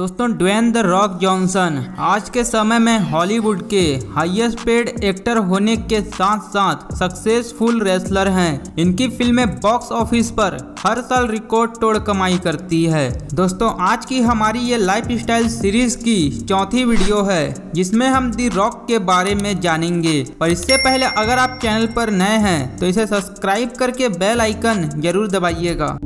दोस्तों Dwayne the rock Johnson आज के समय में हॉलीवुड के हाईएस्ट पेड एक्टर होने के साथ साथ सक्सेसफुल रेसलर हैं। इनकी फिल्में बॉक्स ऑफिस पर हर साल रिकॉर्ड तोड़ कमाई करती है। दोस्तों आज की हमारी ये लाइफ स्टाइल सीरीज की चौथी वीडियो है जिसमें हम दी रॉक के बारे में जानेंगे। पर इससे पहले अगर आप चैनल पर नए हैं तो इसे सब्सक्राइब करके बेल आइकन जरूर दबाइएगा।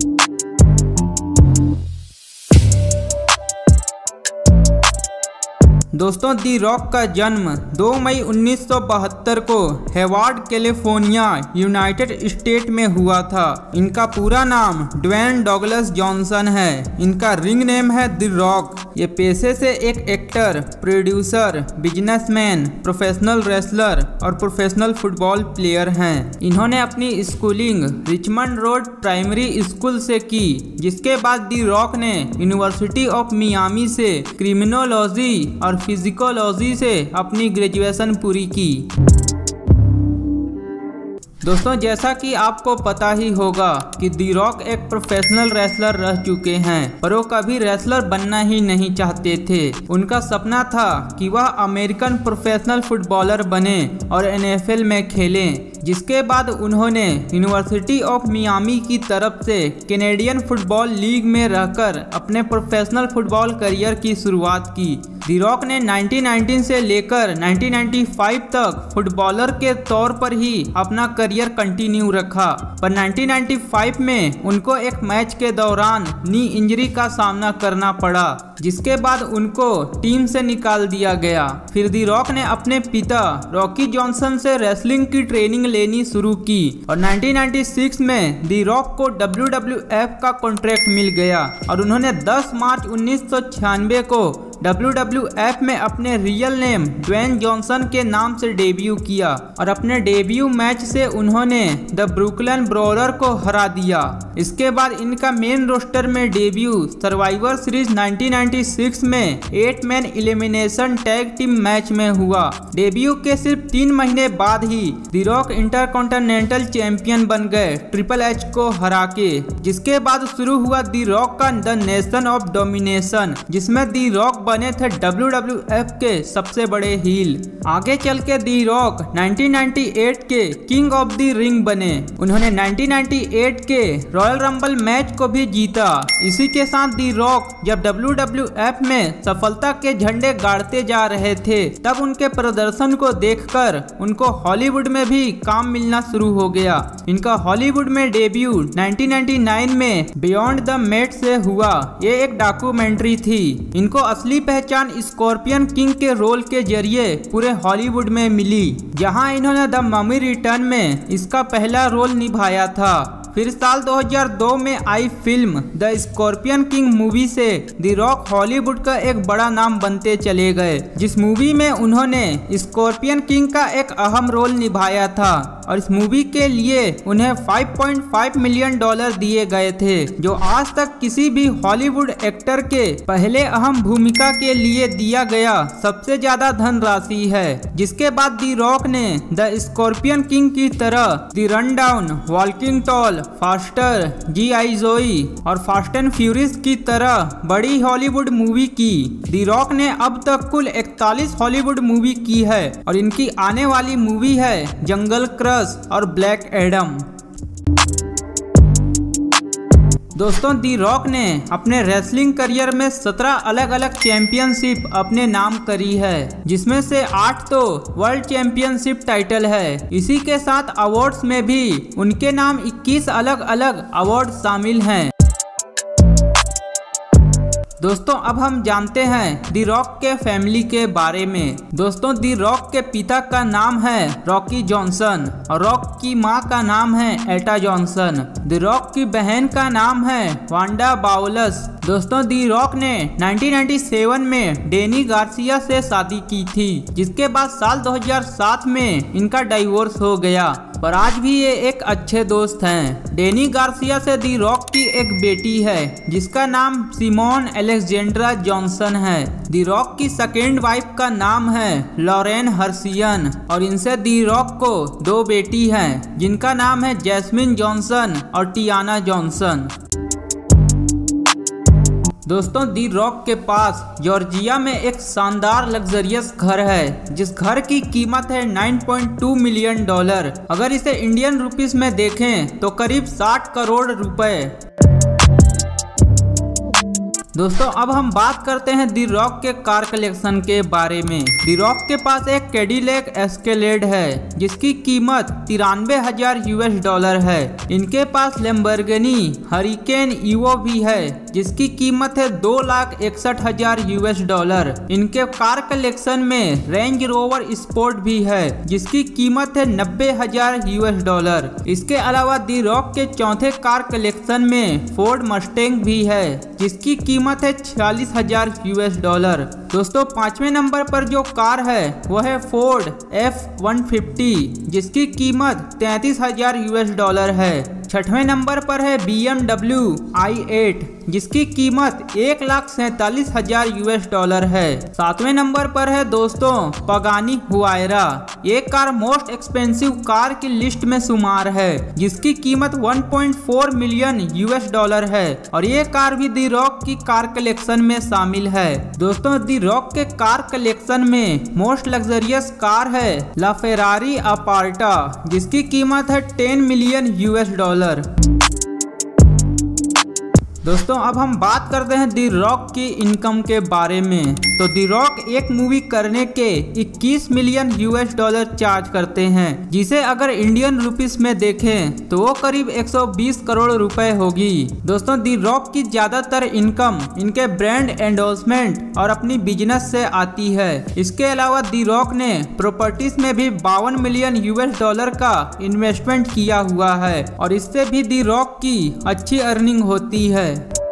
दोस्तों दी रॉक का जन्म 2 मई 1972 को हेवार्ड कैलिफोर्निया यूनाइटेड स्टेट में हुआ था। इनका पूरा नाम ड्वेन डगलस जॉनसन है। इनका रिंग नेम है दी रॉक। ये पेशे से एक actor, producer, businessman, professional wrestler और प्रोफेशनल फुटबॉल प्लेयर हैं। इन्होंने अपनी schooling Richmond road primary school से की, जिसके बाद दी रॉक ने यूनिवर्सिटी ऑफ मियामी से क्रिमिनोलॉजी और फिजिकोलॉजी से अपनी ग्रेजुएशन पूरी की। दोस्तों जैसा कि आपको पता ही होगा कि दी रॉक एक प्रोफेशनल रेसलर रह चुके हैं, पर वो कभी रेसलर बनना ही नहीं चाहते थे। उनका सपना था कि वह अमेरिकन प्रोफेशनल फुटबॉलर बने और NFL में खेलें। जिसके बाद उन्होंने यूनिवर्सिटी ऑफ मियामी की तरफ से कैनेडियन फुटबॉल लीग में रहकर अपने प्रोफेशनल फुटबॉल करियर की शुरुआत की। दी रॉक ने 1919 से लेकर 1995 तक फुटबॉलर के तौर पर ही अपना करियर कंटिन्यू रखा, पर 1995 में उनको एक मैच के दौरान नी इंजरी का सामना करना पड़ा, जिसके बाद उनको टीम से निकाल दिया गया। फिर दी रॉक ने अपने पिता रॉकी जॉनसन से रेसलिंग की ट्रेनिंग लेनी शुरू की और 1996 में दी रॉक को WWF का कॉन्ट्रैक्ट मिल गया और उन्होंने 10 मार्च 1996 को WWF में अपने रियल नेम ड्वेन जॉनसन के नाम से डेब्यू किया और अपने डेब्यू मैच से उन्होंने द ब्रुकलिन ब्रॉलर को हरा दिया। इसके बाद इनका मेन रोस्टर में डेब्यू सर्वाइवर सीरीज 1996 में 8 man elimination tag team match में हुआ। डेब्यू के सिर्फ 3 महीने बाद ही दी रॉक इंटरकॉन्टिनेंटल चैंपियन बन गए ट्रिपल एच को हरा के। जिसके बाद शुरू हुआ दी रॉक का द नेशन ऑफ डोमिनेशन, जिसमें दी रॉक बने थे WWF के सबसे बड़े हील। आगे चल के दी रॉक 1998 के किंग ऑफ द रिंग बने। उन्होंने 1998 के रॉयल रंबल मैच को भी जीता। इसी के साथ दी रॉक जब WWF में सफलता के झंडे गाड़ते जा रहे थे, तब उनके प्रदर्शन को देखकर उनको हॉलीवुड में भी काम मिलना शुरू हो गया। इनका हॉलीवुड में डेब्यू 1999 में बियॉन्ड द मेट से हुआ। ये एक डॉक्यूमेंट्री थी। इनको असली पहचान स्कॉर्पियन किंग के रोल के जरिए पूरे हॉलीवुड में मिली, जहां इन्होंने द ममी रिटर्न में इसका पहला रोल निभाया था। फिर साल 2002 में आई film the Scorpion King movie से दी रॉक हॉलीवुड का एक बड़ा नाम बनते चले गए, जिस मूवी में उन्होंने स्कॉर्पियन किंग का एक अहम रोल निभाया था और इस मूवी के लिए उन्हें $5.5 मिलियन दिए गए थे, जो आज तक किसी भी हॉलीवुड एक्टर के पहले अहम भूमिका के लिए दिया गया सबसे ज्यादा धनराशि है। जिसके बाद दी रॉक ने द स्कॉर्पियन किंग की तरह the Rundown, Walking Tall, Faster, G.I. Joe और फास्ट एंड फ्यूरियस की तरह बड़ी हॉलीवुड मूवी की। दी रॉक ने अब तक कुल 41 हॉलीवुड मूवी की है और इनकी आने वाली मूवी है जंगल क्रश और ब्लैक एडम। दोस्तों दी रॉक ने अपने रेसलिंग करियर में 17 अलग अलग चैंपियनशिप अपने नाम करी है, जिसमें से 8 तो वर्ल्ड चैंपियनशिप टाइटल है। इसी के साथ अवार्ड्स में भी उनके नाम 21 अलग अलग अवार्ड शामिल हैं। दोस्तों अब हम जानते हैं दी रॉक के फैमिली के बारे में। दोस्तों दी रॉक के पिता का नाम है रॉकी जॉनसन और रॉक की मां का नाम है एटा जॉनसन। दी रॉक की बहन का नाम है वांडा बाउलस। दोस्तों दी रॉक ने 1997 में डेनी गार्सिया से शादी की थी, जिसके बाद साल 2007 में इनका डाइवोर्स हो गया, पर आज भी ये एक अच्छे दोस्त हैं। डेनी गार्सिया से दी रॉक की एक बेटी है जिसका नाम सिमोन एलेक्जेंड्रा जॉनसन है। दी रॉक की सेकेंड वाइफ का नाम है लॉरेन हर्सियन और इनसे दी रॉक को 2 बेटी हैं जिनका नाम है जैस्मिन जॉनसन और टियाना जॉनसन। दोस्तों दी रॉक के पास जॉर्जिया में एक शानदार लग्जरियस घर है, जिस घर की कीमत है $9.2 मिलियन। अगर इसे इंडियन रुपीस में देखें तो करीब 60 करोड़ रुपए। दोस्तों अब हम बात करते हैं दी रॉक के कार कलेक्शन के बारे में। दी रॉक के पास एक कैडिलैक एस्केलेड है जिसकी कीमत $93,000 है। इनके पास लैम्बोर्गिनी हरिकेन ईवो भी है जिसकी कीमत है $2,61,000। इनके कार कलेक्शन में रेंज रोवर स्पोर्ट भी है जिसकी कीमत है $90,000। इसके अलावा दी रॉक के चौथे कार कलेक्शन में फोर्ड मस्टैंग भी है जिसकी कीमत है $40,000। दोस्तों 5वें नंबर पर जो कार है वह है फोर्ड F-150 जिसकी कीमत $33,000 है। 6वें नंबर पर है BMW i8 जिसकी कीमत $1,47,000 है। 7वें नंबर पर है दोस्तों पगानी हुआयरा। ये कार मोस्ट एक्सपेंसिव कार की लिस्ट में शुमार है जिसकी कीमत $1.4 मिलियन है और ये कार भी दी रॉक की कार कलेक्शन में शामिल है। दोस्तों दी रॉक के कार कलेक्शन में मोस्ट लग्जरियस कार है ला फेरारी अपार्टा जिसकी कीमत है $10 मिलियन। दोस्तों अब हम बात करते हैं दी रॉक की इनकम के बारे में। तो दी रॉक एक मूवी करने के $21 मिलियन चार्ज करते हैं, जिसे अगर इंडियन रुपीस में देखें तो वो करीब 120 करोड़ रुपए होगी। दोस्तों दी रॉक की ज्यादातर इनकम इनके ब्रांड एंडोर्समेंट और अपनी बिजनेस से आती है। इसके अलावा दी रॉक ने प्रॉपर्टीज में भी $52 मिलियन का इन्वेस्टमेंट किया हुआ है और इससे भी दी रॉक की अच्छी अर्निंग होती है।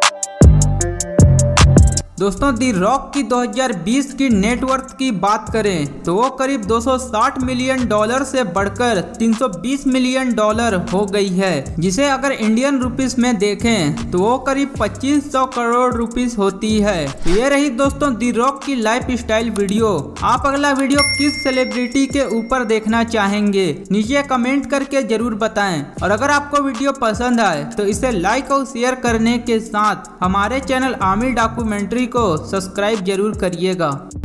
दोस्तों दी रॉक की 2020 की नेटवर्थ की बात करें तो वो करीब $260 मिलियन से बढ़कर $320 मिलियन हो गई है, जिसे अगर इंडियन रुपीस में देखें तो वो करीब 2500 करोड़ रुपीस होती है। तो ये रही दोस्तों दी रॉक की लाइफ स्टाइल वीडियो। आप अगला वीडियो किस सेलिब्रिटी के ऊपर देखना चाहेंगे नीचे कमेंट करके जरूर बताएं और अगर आपको वीडियो पसंद आए तो इसे लाइक और शेयर करने के साथ हमारे चैनल आमिर डॉक्यूमेंट्री को सब्सक्राइब जरूर करिएगा।